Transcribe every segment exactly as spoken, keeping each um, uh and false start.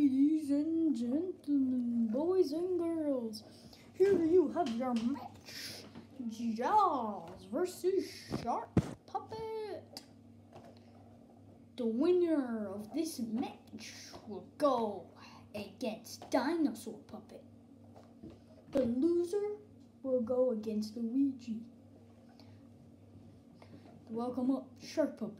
Ladies and gentlemen, boys and girls, here you have your match. Jaws versus Shark Puppet. The winner of this match will go against Dinosaur Puppet. The loser will go against Luigi. Welcome up, Shark Puppet.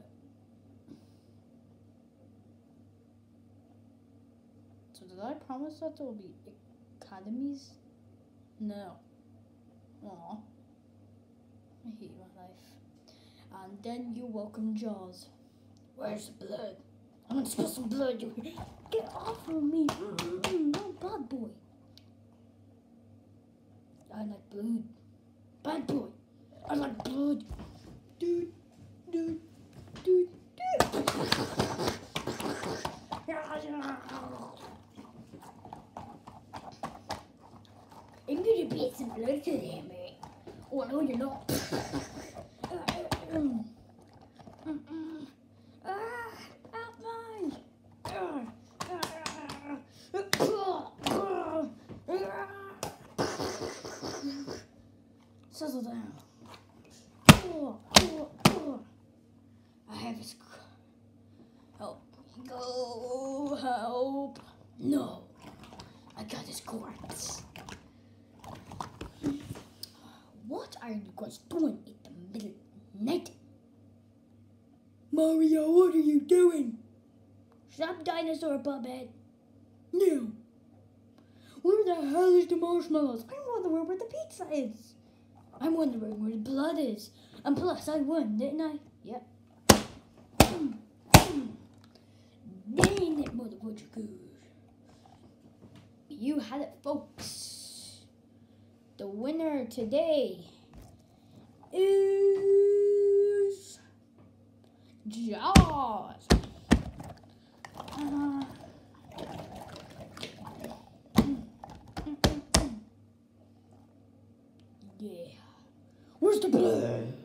So did I promise that there will be academies? No. Aw. I hate my life. And then you welcome Jaws. Where's the blood? I'm gonna spill some blood. You get off of me. No bad boy. I like blood. Bad boy. I like blood. Dude, dude, dude, dude. I'm gonna beat some blood today, mate. Oh no, you're not. Settle down. Oh, oh, oh. I have his. Help. Go. Help. No. I got his corpse. What are you guys doing in the middle of the night? Mario, what are you doing? Stop, Dinosaur Puppet. No. Where the hell is the marshmallows? I'm wondering where the pizza is. I'm wondering where the blood is. And plus, I won, didn't I? Yep. Mm, mm. Dang it, motherfucker. You had it, folks. The winner today is Jaws. Uh, yeah. Where's the blood?